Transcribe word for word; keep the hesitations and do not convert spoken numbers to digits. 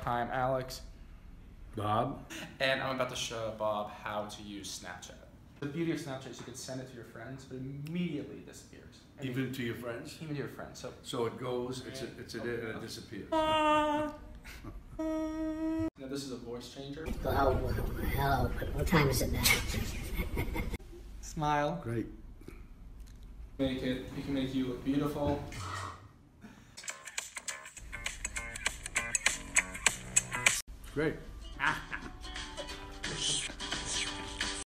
Hi, I'm Alex. Bob. And I'm about to show Bob how to use Snapchat. The beauty of Snapchat is you can send it to your friends, but immediately it disappears. I mean, Even to your friends? Even to your friends. So, so it goes, it's a, it's a, and it disappears. Now this is a voice changer. Hello, hello, what time is it now? Smile. Great. Make it, he can make you look beautiful. Great.